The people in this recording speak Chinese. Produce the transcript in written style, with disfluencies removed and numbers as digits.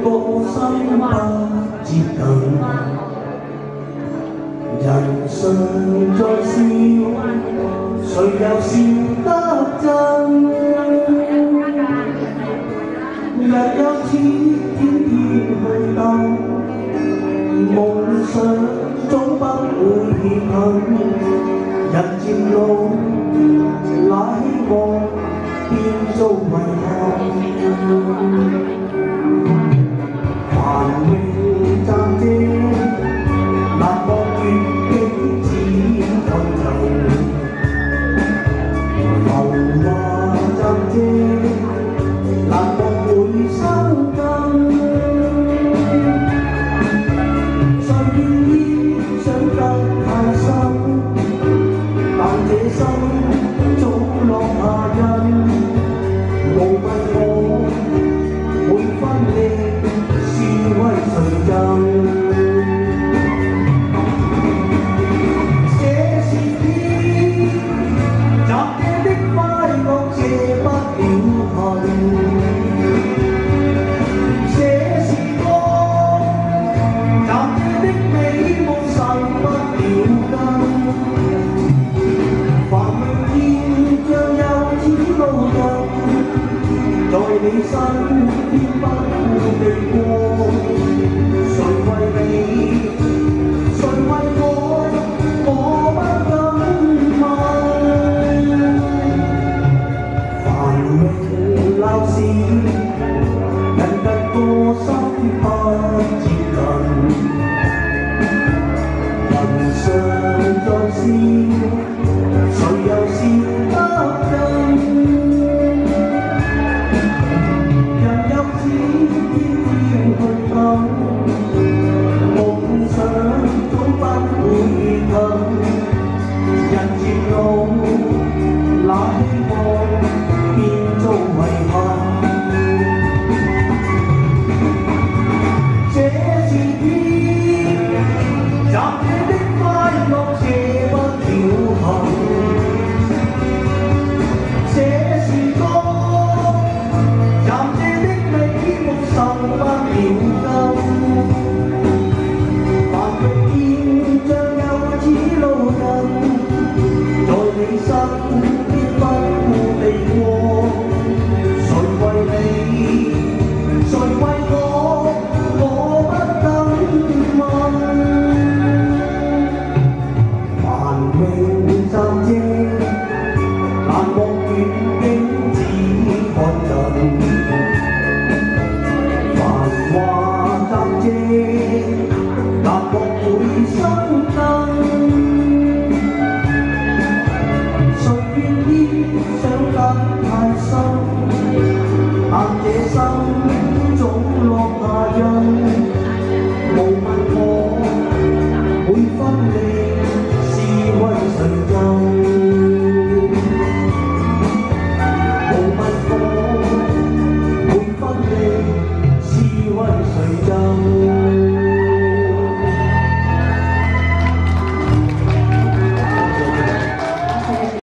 高深不接近。人常在笑，谁又笑得真？日有此天天去鬥，夢想總不會近。人漸老，那希望變做遺憾。繁榮暫借，難望月景只困遊。浮華暫借，難望回生根。誰願意想得太深？但這心早落下印。無問我每分力是為誰人？這是天暫借的快樂，借不了恨。這是光暫借的美夢，散不了根。繁榮現象又似路人，在你身邊不顧地過。